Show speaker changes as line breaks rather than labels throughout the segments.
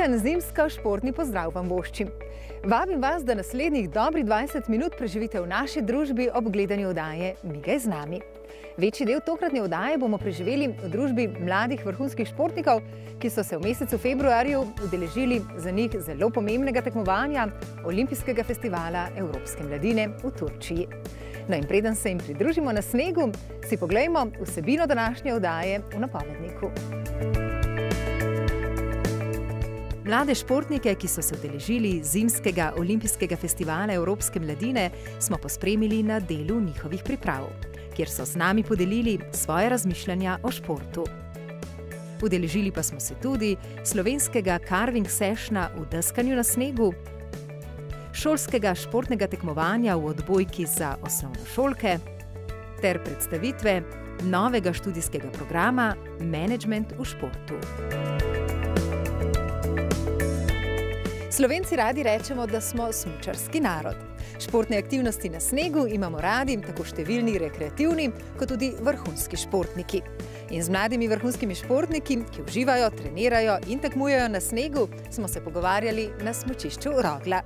Prijetno zimsko-športni pozdrav vam voščim. Vabim vas, da naslednjih dobrih 20 minut preživite v naši družbi ob gledanju oddaje Migaj z nami. Večji del tokratne oddaje bomo preživeli v družbi mladih vrhunskih športnikov, ki so se v mesecu februarju udeležili za njih zelo pomembnega tekmovanja Olimpijskega festivala Evropske mladine v Turčiji. No in preden se jim pridružimo na snegu, si poglejmo vsebino današnje oddaje v napovedniku. Mlade športnike, ki so se udeležili Zimskega olimpijskega festivala Evropske mladine, smo pospremili na delu njihovih priprav, kjer so z nami podelili svoje razmišljanja o športu. Udeležili pa smo se tudi slovenskega carving sessiona v deskanju na snegu, šolskega športnega tekmovanja v odbojki za osnovnošolke ter predstavitve novega študijskega programa Management v športu. Slovenci radi rečemo, da smo smučarski narod. Športne aktivnosti na snegu imamo radi tako številni rekreativni, kot tudi vrhunski športniki. In z mladimi vrhunskimi športniki, ki uživajo, trenirajo in tekmujejo na snegu, smo se pogovarjali na smučišču Rogla.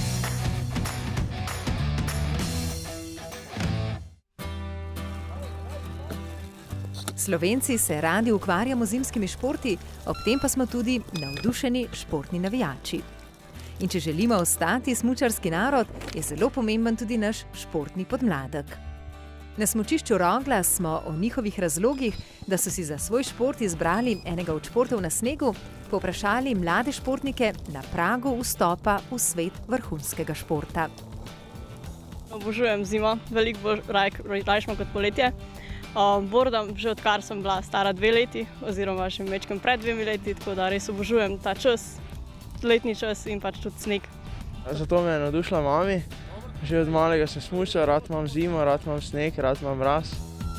Slovenci se radi ukvarjamo z zimskimi športi, ob tem pa smo tudi navdušeni športni navijači. In če želimo ostati smučarski narod, je zelo pomemben tudi naš športni podmladek. Na smučišču Rogla smo o njihovih razlogih, da so si za svoj šport izbrali enega od športov na snegu, povprašali mlade športnike na pragu vstopa v svet vrhunskega športa.
Obožujem zimo, veliko rajšmo kot poletje. Bordam že odkar sem bila stara 2 leti, oziroma še mečkem pred 2 leti, tako da res obožujem ta čas, letni čas in pač tudi sneg.
Zato me je navdušila mami. Že od malega sem smučal, rad imam zimo, rad imam sneg, rad imam mraz.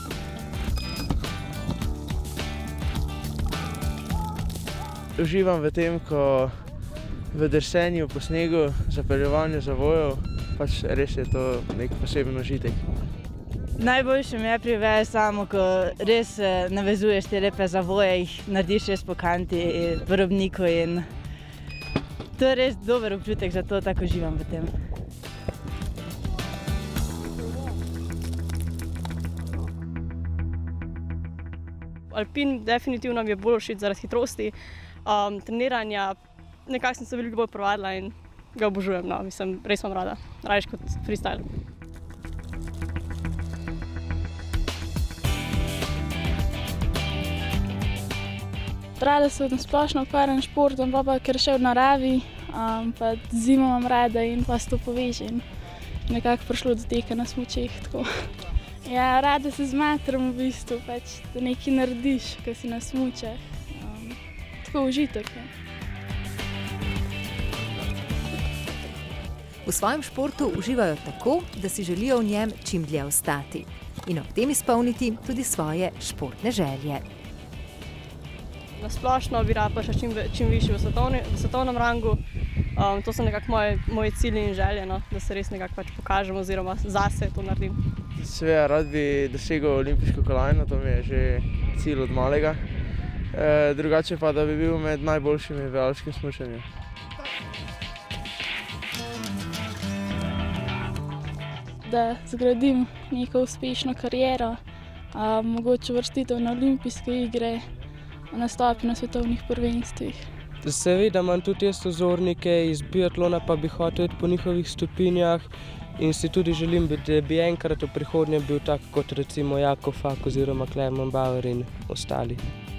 Uživam v tem, ko v drsenju po snegu, zapeljevanju zavojov, pač res je to nek poseben užitek.
Najboljše mi je pri veji samo, ko res navezuješ te lepe zavoje, jih narediš res po kanti, v robniku in to je res dober občutek, zato tako uživam v tem.
Alpin definitivno mi je bolj všeč zaradi hitrosti, treniranja, nekako sem se veliko bolj provadila in ga obožujem, no, mislim, res imam rada, rajš kot freestyle.
Rada se nasplošno ukvarjam s športom, pa ker še v naravi, pa zimo imam rada in pa se to poveže in nekako prišlo do teka na smučeh. Ja, rada se zmatram v bistvu, pač da nekaj narediš, ko si na smučeh. Tako užitek.
V svojem športu uživajo tako, da si želijo v njem čim dlje ostati in ob tem izpolniti tudi svoje športne želje.
Nasplošno bi rada še čim višji v svetovnem rangu. To so nekako moji cilji in želje, no, da se res nekako pač pokažem oziroma zase to naredim.
Seveda rad bi dosegel olimpijsko kolajno, to mi je že cilj od malega. Drugače pa, da bi bil med najboljšimi v alpskem smučanju.
Da zgradim neko uspešno kariero, mogoče uvrstitev na olimpijske igre, nastopi na svetovnih prvenstvih.
Seveda imam tudi jaz vzornike iz biatlona, pa bi hotel iti po njihovih stopinjah in si tudi želim, da bi enkrat v prihodnje bil tak kot recimo Jako Fak oziroma Klemen Bauer in ostali.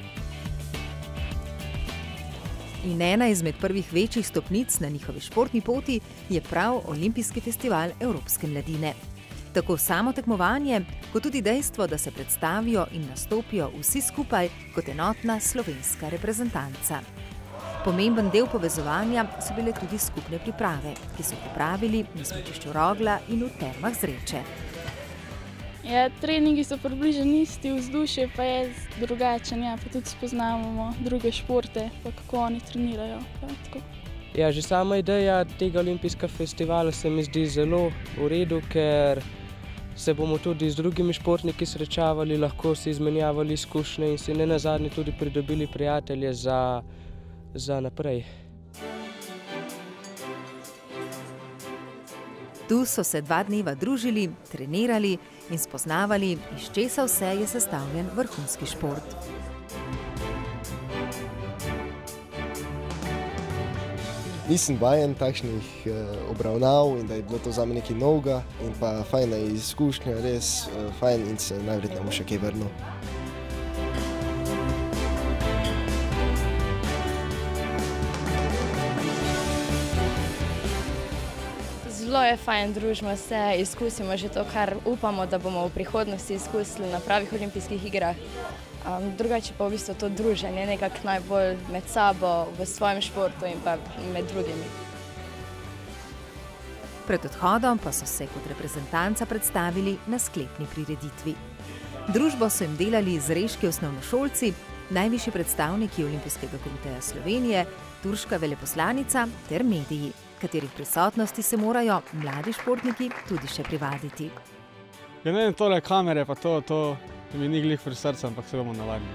In ena izmed prvih večjih stopnic na njihovi športni poti je prav Olimpijski festival Evropske mladine. Tako samo tekmovanje, kot tudi dejstvo, da se predstavijo in nastopijo vsi skupaj kot enotna slovenska reprezentanca. Pomemben del povezovanja so bile tudi skupne priprave, ki so pripravili na smučišču Rogla in v Termah Zreče.
Ja, treningi so približno isti, vzdušje pa je drugačen, ja, pa tudi spoznavamo druge športe, pa kako oni trenirajo.
Ja, že sama ideja tega olimpijskega festivala se mi zdi zelo v redu, ker se bomo tudi z drugimi športniki srečavali, lahko si izmenjavali izkušnje in si nenazadnje tudi pridobili prijatelje za naprej.
Tu so se 2 dneva družili, trenirali in spoznavali, iz česa vse je sestavljen vrhunski šport.
Nisem vajen takšnih obravnav in da je bilo to zame nekaj novega in pa fajna izkušnja, res fajn in se najverjetneje bom še kaj vrnil.
Zelo je fajn, družimo se, izkusimo že to, kar upamo, da bomo v prihodnosti izkusili na pravih olimpijskih igrah. Drugače pa v bistvu to druženje nekako najbolj med sabo, v svojem športu in pa med drugimi.
Pred odhodom pa so se kot reprezentanca predstavili na sklepni prireditvi. Družbo so jim delali zreški osnovnošolci, najvišji predstavniki Olimpijskega komiteja Slovenije, turška veleposlanica ter mediji, katerih prisotnosti se morajo mladi športniki tudi še privaditi.
Ja, ne vem, tole kamere pa to mi ni glih pri srcu, ampak se bomo navadili.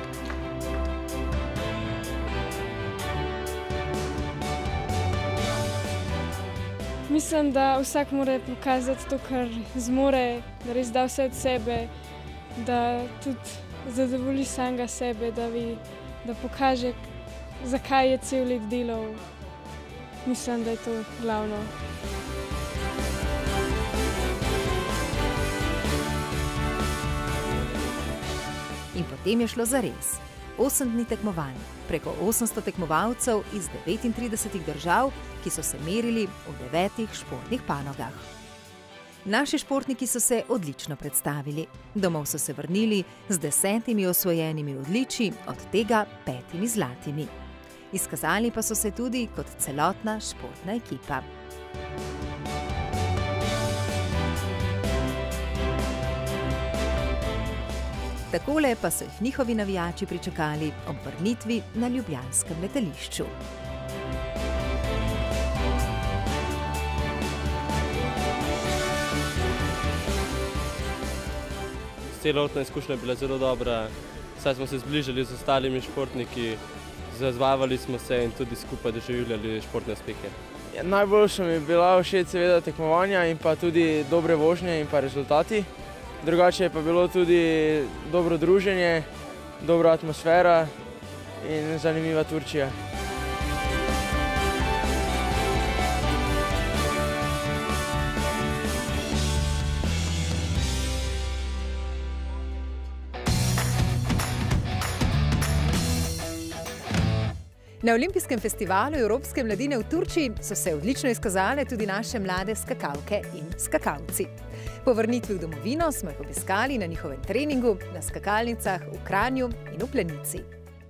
Mislim, da vsak mora pokazati to, kar zmore, da res da vse od sebe, da tudi zadovolji samega sebe, da pokaže, zakaj je cel let delal. Mislim, da je to glavno.
In potem je šlo zares. 8 dni tekmovanj, preko 800 tekmovalcev iz 39 držav, ki so se merili v 9 športnih panogah. Naši športniki so se odlično predstavili. Domov so se vrnili z 10 osvojenimi odličji, od tega 5 zlatimi. Izkazali pa so se tudi kot celotna športna ekipa. Takole pa so jih njihovi navijači pričakali ob vrnitvi na ljubljanskem letališču.
Celotna izkušnja je bila zelo dobra, saj smo se zbližali z ostalimi športniki, zabavali smo se in tudi skupaj doživljali športne uspehe.
Najboljša mi je bila všeč seveda tekmovanja in pa tudi dobre vožnje in pa rezultati. Drugače je pa bilo tudi dobro druženje, dobra atmosfera in zanimiva Turčija.
Na Olimpijskem festivalu Evropske mladine v Turčiji so se odlično izkazale tudi naše mlade skakalke in skakalci. Po vrnitvi v domovino smo jih obiskali na njihovem treningu, na skakalnicah v Kranju in v Planici.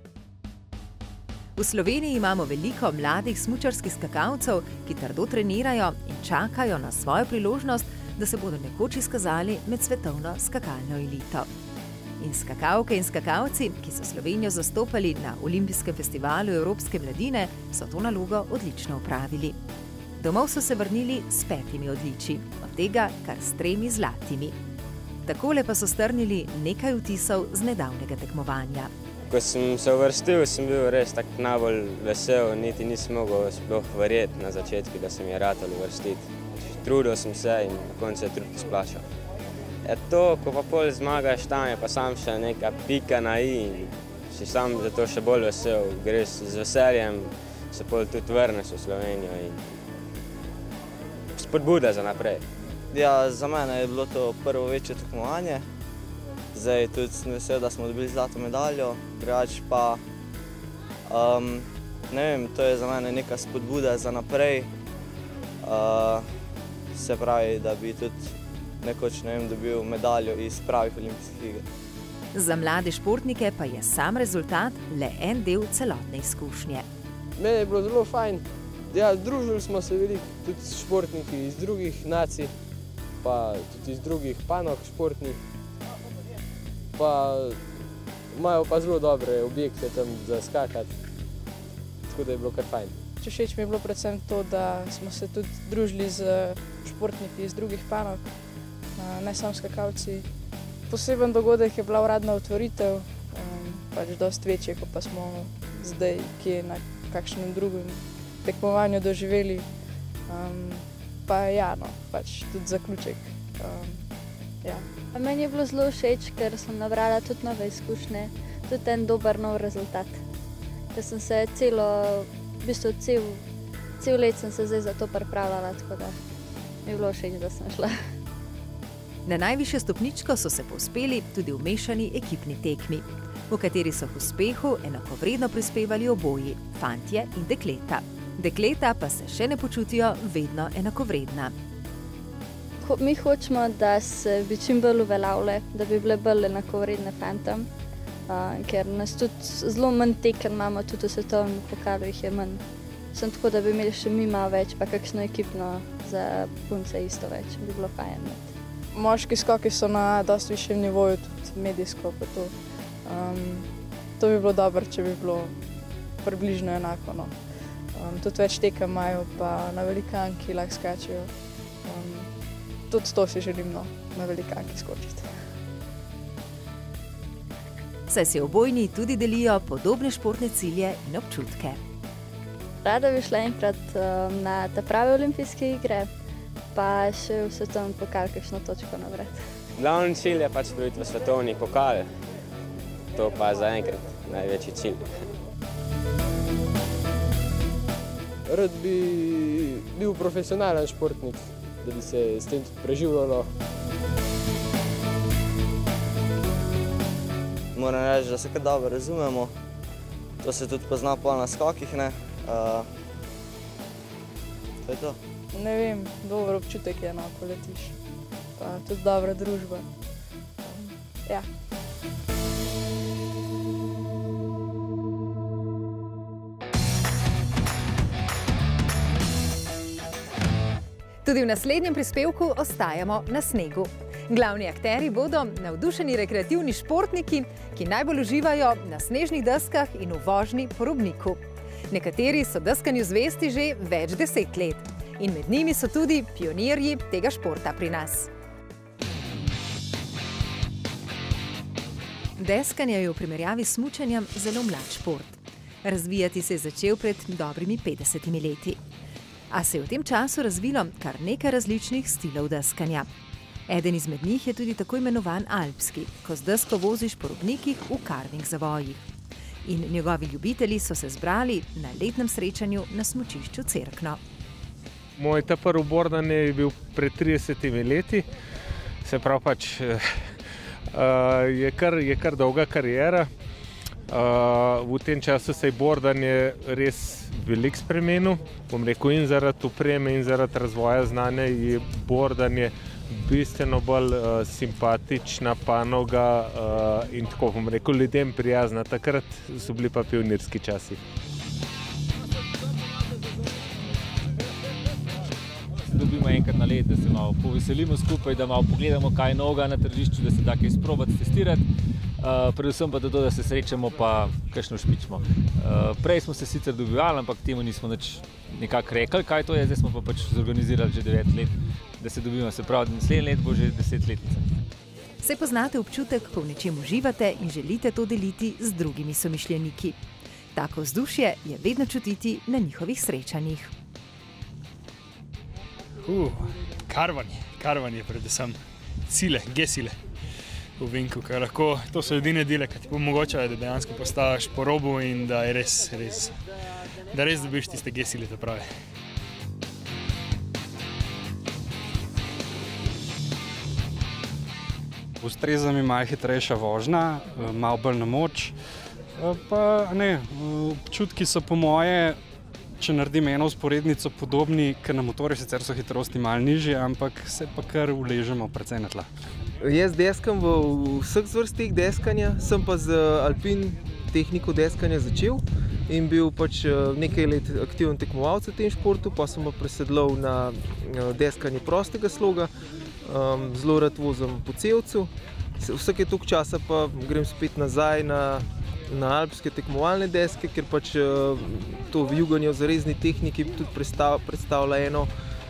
V Sloveniji imamo veliko mladih smučarskih skakalcev, ki trdo trenirajo in čakajo na svojo priložnost, da se bodo nekoč izkazali med svetovno skakalno elito. In skakalke in skakalci, ki so Slovenijo zastopali na Olimpijskem festivalu Evropske mladine, so to nalogo odlično opravili. Domov so se vrnili s 5 odličji, od tega kar s 3 zlatimi. Takole pa so strnili nekaj vtisov z nedavnega tekmovanja.
Ko sem se uvrstil, sem bil res tak najbolj vesel, niti nisem mogel sploh verjeti na začetku, da se mi je ratal uvrstiti. Trudil sem se in na koncu je trud izplačal. To, ko pa pol zmagaš tam, je pa sam še neka pika na i in si sam zato še bolj vesel. Greš z veseljem, se pol tudi vrneš v Slovenijo in spodbuda za naprej.
Ja, za mene je bilo to prvo večje tekmovanje. Zdaj tudi sem vesel, da smo dobili zlato medaljo. Drugače pa, ne vem, to je za mene neka spodbuda za naprej. Se pravi, da bi tudi nekoč, ne vem, dobil medaljo iz pravih olimpijskih iger.
Za mlade športnike pa je sam rezultat le en del celotne izkušnje.
Meni je bilo zelo fajn. Ja, družili smo se veliko, tudi športniki iz drugih nacij, pa tudi iz drugih panog športnih. Pa imajo pa zelo dobre objekte tam za skakati, tako da je bilo kar fajn.
Všeč mi je bilo predvsem to, da smo se tudi družili z športniki iz drugih panog, ne samo skakalci. Poseben dogodek je bila uradna otvoritev, pač dosti večje, kot pa smo zdaj kje na kakšnem drugem tekmovanju doživeli. pa ja, no, pač tudi zaključek. Ja.
Meni je bilo zelo všeč, ker sem nabrala tudi nove izkušnje, tudi en dober nov rezultat. Ker sem se cel let sem se zdaj za to pripravljala, tako da mi je bilo všeč, da sem šla.
Na najvišjo stopničko so se povzpeli tudi v mešani ekipni tekmi, v kateri so k uspehu enakovredno prispevali oboji, fantje in dekleta. Dekleta pa se še ne počutijo vedno enakovredna.
Mi hočemo, da se bi čim bolj uveljavile, da bi bile bolj enakovredne fantom, ker nas tudi zelo manj tekem imamo, tudi v svetovnem pokalu jih je manj. Sem tako, da bi imeli še mi malo več, pa kakšno ekipno za punce isto več, bi bilo fajn.
Moški skoki so na dosti višjem nivoju, tudi medijsko pa to. To bi bilo dobro, če bi bilo približno enako. No. Tudi več tekem imajo, pa na velikanki lahko skačejo. Tudi to si želim, no, na velikanki skočiti.
Saj si obojni tudi delijo podobne športne cilje in občutke.
Rada bi šla enkrat na ta prave olimpijske igre, pa še v svetovni pokal kakšno točko navrati.
Glavni cilj je pač dobiti v svetovni pokal. To pa je zaenkrat največji cilj.
Rad bi bil profesionalen športnik, da bi se s tem tudi preživljalo.
Moram reči, da se kar dobro razumemo. To se tudi pozna na skokih, ne? To je to.
Ne vem, dober občutek je, no, ko letiš. Pa tudi dobra družba. Ja.
Tudi v naslednjem prispevku ostajamo na snegu. Glavni akteri bodo navdušeni rekreativni športniki, ki najbolj uživajo na snežnih deskah in v vožnji po robniku. Nekateri so deskanju zvesti že več 10 let in med njimi so tudi pionirji tega športa pri nas. Deskanje je v primerjavi s smučanjem zelo mlad šport. Razvijati se je začel pred dobrimi 50 leti. A se je v tem času razvilo kar nekaj različnih stilov deskanja. Eden izmed njih je tudi tako imenovan alpski, ko z desko voziš po robnikih v karving zavojih. In njegovi ljubitelji so se zbrali na letnem srečanju na smučišču Cerkno.
Moj ta prvi bordanje je bil pred 30 leti, se pravi pač je kar dolga karijera. V tem času se je bordanje res veliko spremenil. Bom rekel, in zaradi opreme in zaradi razvoja znanja je bordanje bistveno bolj simpatična panoga in tako, bom rekel, ljudem prijazna. Takrat so bili pa pionirski časi.
Dobimo enkrat na let, da se malo poveselimo skupaj, da malo pogledamo, kaj je novega na tržišču, da se da kaj sprobati, testirati. Predvsem pa to, da se srečamo pa kakšno špičimo. Prej smo se sicer dobivali, ampak temu nismo nekako rekli, kaj to je, zdaj smo pa pač zorganizirali že 9 let, da se dobimo. Se pravi, naslednje let bo že 10-letnica.
Saj poznate občutek, ko v nečem uživate in želite to deliti z drugimi somišljeniki. Tako vzdušje je vedno čutiti na njihovih srečanjih.
Karvanje predvsem, sile, gesile v vinku, ker lahko, to so edine dele, ki ti omogočajo, da dejansko postaviš po robu in da je da res dobiš tiste gesile, te prave.
Ustreza mi malo hitrejša vožnja, malo bolj na moč, pa ne, občutki so po moje, če naredim eno vzporednico, podobni, ker na motorju sicer so hitrosti malo nižje, ampak se pa kar uležemo precej na tla.
Jaz deskam v vseh zvrstih deskanja, sem pa z alpin tehniko deskanja začel in bil pač nekaj let aktiven tekmovalec v tem športu, pa sem pa presedlal na deskanje prostega sloga, zelo rad vozim po cevcu. Vsake toliko časa pa grem spet nazaj na alpske tekmovalne deske, ker pač to vijuganje v zarezni tehniki tudi predstavlja eno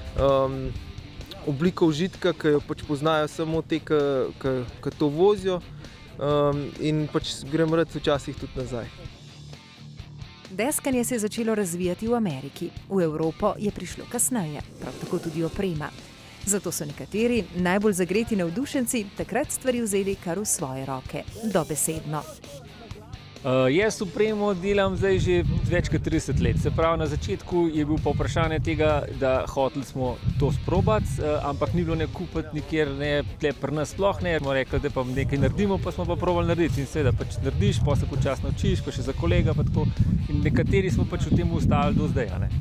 obliko užitka, ki jo pač poznajo samo te, ki to vozijo, in pač grem rad včasih tudi nazaj.
Deskanje se je začelo razvijati v Ameriki, v Evropo je prišlo kasneje, prav tako tudi oprema. Zato so nekateri najbolj zagreti navdušenci takrat stvari vzeli kar v svoje roke, dobesedno.
Jaz opremo delam zdaj že več kot 30 let. Se pravi, na začetku je bil pa vprašanje tega, da hoteli smo to sprobati, ampak ni bilo ne kupiti nikjer, ne tle pri nas sploh ne. Smo rekli, da pa nekaj naredimo, pa smo pa probali narediti. In seveda pač narediš, pa se počasi naučiš, pa še za kolega pa tako. In nekateri smo pač v tem ustavili do zdaj, a ne.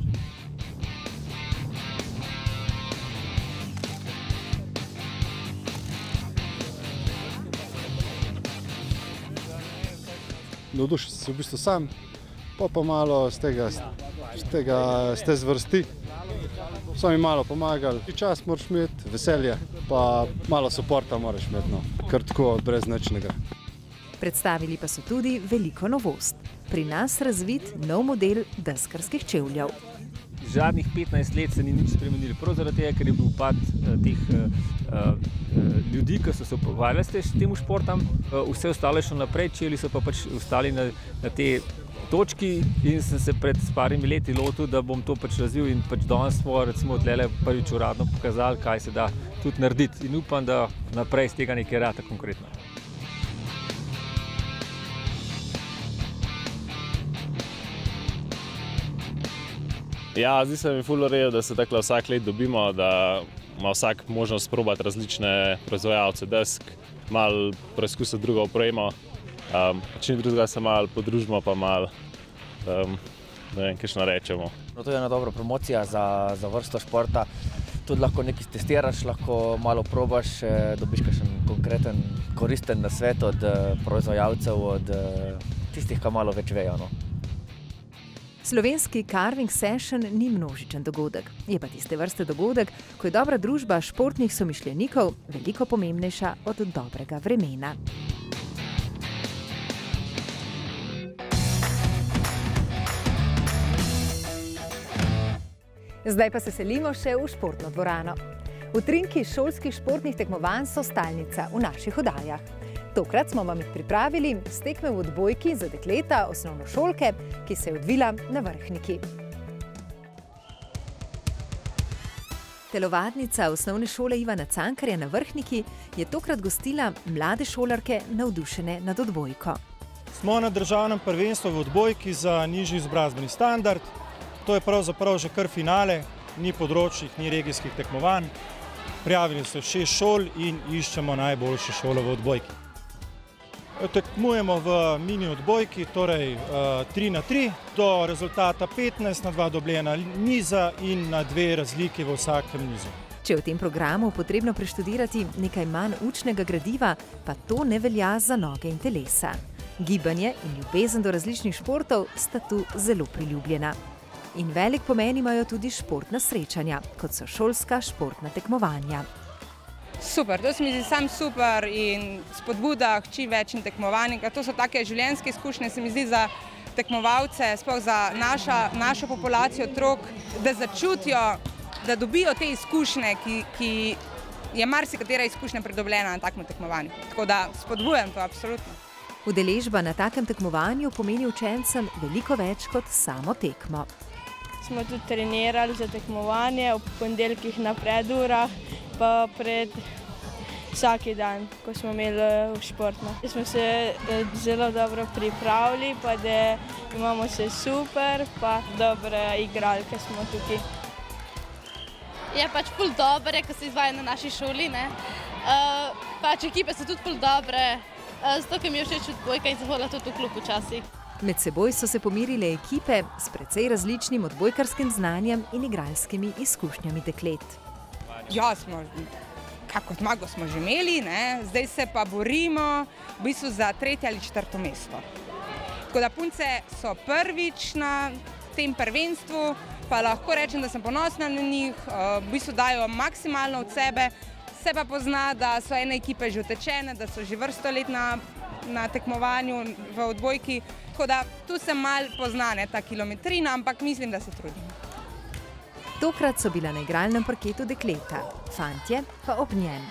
Navdušil sem se v bistvu sam, pa malo z te zvrsti. So mi malo pomagali. Čas moraš imeti, veselje, pa malo suporta moraš imeti, no. Kar tako brez nič ne gre.
Predstavili pa so tudi veliko novost. Pri nas razvit nov model deskarskih čevljev.
Zadnjih 15 let se ni nič spremenilo, prav zaradi tega, ker je bil upad teh ljudi, ki so se ukvarjali s tem športom. Vse ostalo je šlo naprej, čevlji so pa pač ostali na tej točki in sem se pred parimi leti lotil, da bom to pač razvil in pač danes smo recimo tlele prvič uradno pokazali, kaj se da tudi narediti in upam, da naprej z tega nekaj rata konkretno.
Ja, zdi se mi ful v redu, da se takole vsak let dobimo, da ima vsak možnost probati različne proizvajalce desk, malo preizkusiti drugo opremo, če ni drugega se malo podružimo, pa malo, ne vem, kakšno rečemo.
To je ena dobra promocija za vrsto športa. Tudi lahko nekaj testiraš, lahko malo probaš, dobiš kakšen konkreten, koristen nasvet od proizvajalcev, od tistih, ki malo več vejo, no.
Slovenski Carving Session ni množičen dogodek. Je pa tiste vrste dogodek, ko je dobra družba športnih somišljenikov veliko pomembnejša od dobrega vremena. Zdaj pa se selimo še v športno dvorano. Utrinki šolskih športnih tekmovanj so stalnica v naših oddajah. Tokrat smo vam jih pripravili s tekme v odbojki za dekleta osnovnošolke, ki se je odvila na Vrhniki. Telovadnica osnovne šole Ivana Cankarja na Vrhniki je tokrat gostila mlade šolarke navdušene nad odbojko.
Smo na državnem prvenstvu v odbojki za nižji izobrazbeni standard. To je pravzaprav že kar finale, ni področjih, ni regijskih tekmovanj. Prijavili so 6 šol in iščemo najboljše šole v odbojki. Tekmujemo v mini odbojki, torej 3x3, do rezultata 15 na 2 dobljena niza in na 2 razlike v vsakem nizu.
Če je v tem programu potrebno preštudirati nekaj manj učnega gradiva, pa to ne velja za noge in telesa. Gibanje in ljubezen do različnih športov sta tu zelo priljubljena. In velik pomen imajo tudi športna srečanja, kot so šolska športna tekmovanja.
Super, to se mi zdi sam super in spodbuda k čim večjim tekmovanjem. To so take življenjske izkušnje, se mi zdi za tekmovalce, sploh za našo populacijo otrok, da začutijo, da dobijo te izkušnje, ki je marsikatera izkušnja pridobljena na takem tekmovanju. Tako da spodbujam to, absolutno.
Udeležba na takem tekmovanju pomeni učencem veliko več kot samo tekmo.
Smo tudi trenirali za tekmovanje, ob ponedeljkih na predurah, pa pred vsaki dan, ko smo imeli v športno. Smo se zelo dobro pripravili, pa da imamo se super, pa dobre igralke smo tukaj.
Je pač ful dobre, ko se izvaja na naši šoli, ne. Pač ekipe so tudi ful dobre, zato ker mi je všeč odbojka in se hodila tudi v klub včasih.
Med seboj so se pomirile ekipe s precej različnim odbojkarskim znanjem in igralskimi izkušnjami deklet.
Ja, kako zmago smo že imeli, zdaj se pa borimo v bistvu za 3. ali 4. mesto. Tako da punce so prvič na tem prvenstvu, pa lahko rečem, da sem ponosna na njih, v bistvu dajo maksimalno od sebe, se pa pozna, da so ene ekipe že utečene, da so že vrsto let na tekmovanju v odbojki, tako da tu se malo pozna ta kilometrina, ampak mislim, da se trudim.
Tokrat so bila na igralnem parketu dekleta, fantje pa ob njem.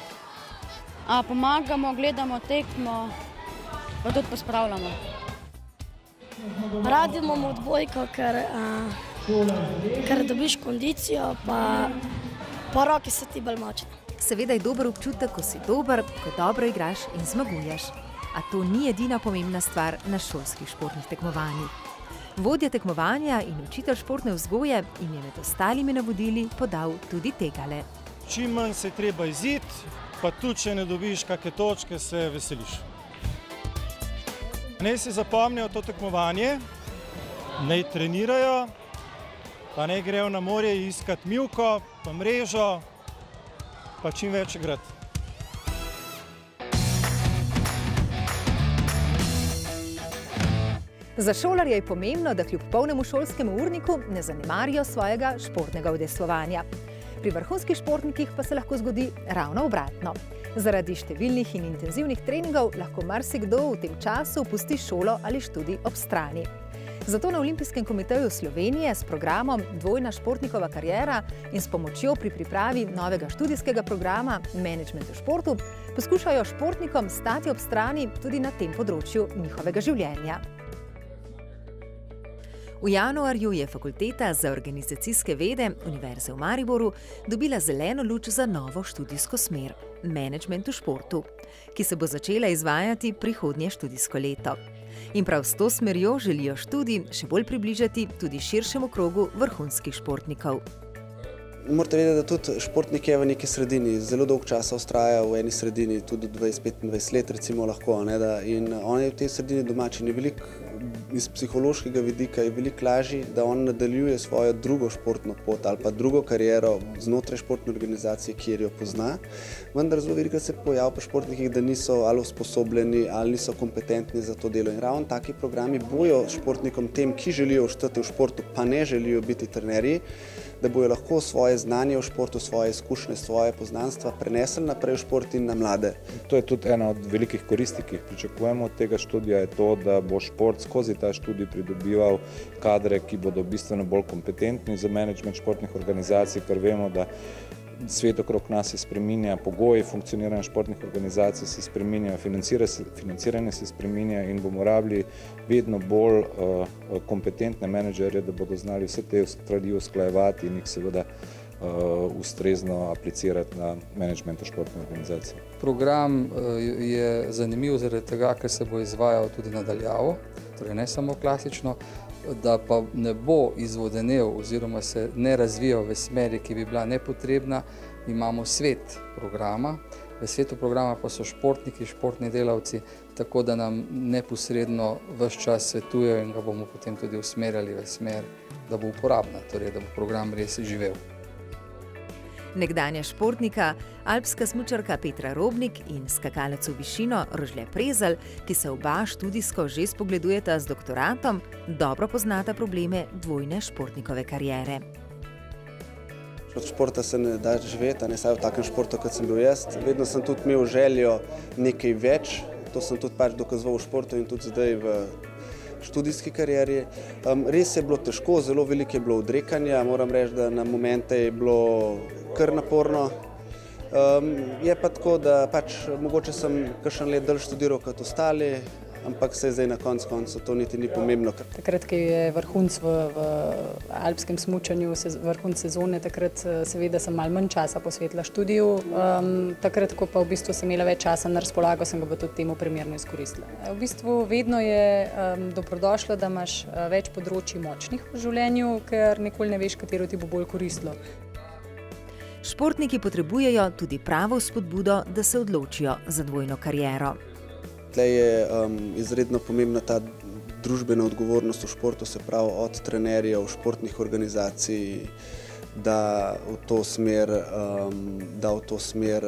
Pomagamo, gledamo tekmo, pa tudi pospravljamo.
Radi imamo odbojko, ker dobiš kondicijo, pa roke so ti bolj močne.
Seveda je dober občutek, ko si dober, ko dobro igraš in zmaguješ. A to ni edina pomembna stvar na šolskih športnih tekmovanjih. Vodja tekmovanja in učitelj športne vzgoje jim je med ostalimi navodili podal tudi tegale.
Čim manj se je treba iziti, pa tudi če ne dobiš kakšne točke, se veseliš. Naj se zapomnijo to tekmovanje, naj trenirajo, pa naj grejo na morje iskati mivko, pa mrežo, pa čim več igrati.
Za šolarje je pomembno, da kljub polnemu šolskemu urniku ne zanemarijo svojega športnega udejstvovanja. Pri vrhunskih športnikih pa se lahko zgodi ravno obratno. Zaradi številnih in intenzivnih treningov lahko marsikdo v tem času pusti šolo ali študij ob strani. Zato na Olimpijskem komiteju Slovenije s programom Dvojna športnikova kariera in s pomočjo pri pripravi novega študijskega programa Management v športu poskušajo športnikom stati ob strani tudi na tem področju njihovega življenja. V januarju je Fakulteta za organizacijske vede Univerze v Mariboru dobila zeleno luč za novo študijsko smer Management v športu, ki se bo začela izvajati prihodnje študijsko leto. In prav s to smerjo želijo študij še bolj približati tudi širšemu krogu vrhunskih športnikov.
Morate vedeti, da tudi športnik je v neki sredini, zelo dolg časa vztraja v eni sredini, tudi 20-25 let recimo lahko, in on je v tej sredini domačin. Iz psihološkega vidika je veliko lažje, da on nadaljuje svojo drugo športno pot ali pa drugo kariero znotraj športne organizacije, kjer jo pozna. Vendar zelo velikokrat se pojavi pri športnikih, da niso ali usposobljeni ali niso kompetentni za to delo. In ravno taki programi bojo športnikom tem, ki želijo ostati v športu, pa ne želijo biti trenerji, da bojo lahko svoje znanje v športu, svoje izkušnje, svoje poznanstva prenesli naprej v šport in na mlade.
To je tudi ena od velikih koristi, ki jih pričakujemo od tega študija, je to, da bo šport skozi ta študij pridobival kadre, ki bodo bistveno bolj kompetentni za menedžment športnih organizacij, ker vemo, da svet okrog nas se spreminja, pogoji funkcioniranja športnih organizacij se spreminjajo, financiranje se spreminja in bomo rabili vedno bolj kompetentne menedžerje, da bodo znali vse te stvari usklajevati in jih seveda ustrezno aplicirati na menedžment športne organizacije.
Program je zanimiv zaradi tega, ker se bo izvajal tudi nadaljavo, torej ne samo klasično, da pa ne bo izvodenev oziroma se ne razvijal v smeri, ki bi bila nepotrebna. Imamo svet programa, v svetu programa pa so športniki, športni delavci, tako da nam neposredno ves čas svetujejo in ga bomo potem tudi usmerjali v smer, da bo uporabna, torej da bo program res živel.
Nekdanja športnika, alpska smučarka Petra Robnik in skakalec v višino Rožle Prezelj, ki se oba študijsko že spogledujeta z doktoratom, dobro poznata probleme dvojne športnikove kariere.
Od športa se ne da živeti, saj v takem športu, kot sem bil jaz. Vedno sem tudi imel željo nekaj več, to sem tudi dokazoval v športu in tudi zdaj v študijski karieri. Res je bilo težko, zelo veliko je bilo odrekanja, moram reči, da na momente je bilo kar naporno. Je pa tako, da mogoče sem kakšen let dalj študiral kot ostali, ampak se zdaj na koncu to niti ni pomembno.
Takrat, ko je vrhunc v alpskem smučanju, vrhunc sezone, takrat seveda sem malo manj časa posvetila študiju. Takrat, ko pa v bistvu sem imela več časa na razpolago, sem ga pa tudi temu primerno izkoristila. V bistvu vedno je dobrodošlo, da imaš več področij močnih v življenju, ker nikoli ne veš, katero ti bo bolj koristilo.
Športniki potrebujejo tudi pravo spodbudo, da se odločijo za dvojno kariero.
Tukaj je izredno pomembna ta družbena odgovornost v športu, se pravi od trenerjev, športnih organizacij, da v to smer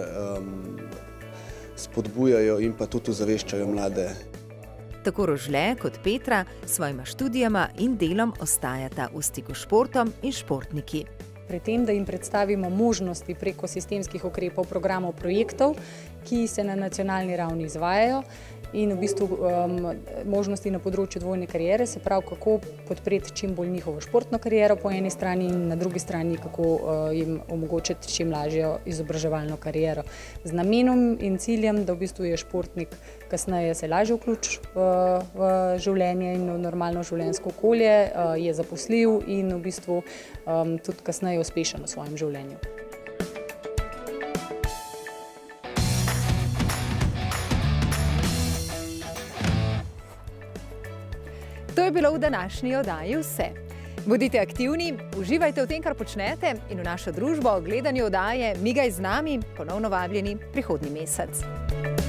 spodbujajo in pa tudi ozaveščajo mlade.
Tako Rožle kot Petra s svojima študijama in delom ostajata v stiku s športom in športniki.
Pri tem, da jim predstavimo možnosti preko sistemskih ukrepov, programov, projektov ki se na nacionalni ravni izvajajo in v bistvu možnosti na področju dvojne kariere, se pravi, kako podpreti čim bolj njihovo športno kariero po eni strani in na drugi strani, kako jim omogočiti čim lažjo izobraževalno kariero. Z namenom in ciljem, da v bistvu je športnik kasneje se lažje vključi v življenje in v normalno življenjsko okolje, je zaposljiv in v bistvu tudi kasneje uspešen v svojem življenju.
To je bilo v današnji oddaji vse. Bodite aktivni, uživajte v tem, kar počnete in v našo družbo o gledanju oddaje Migaj z nami, ponovno vabljeni prihodnji mesec.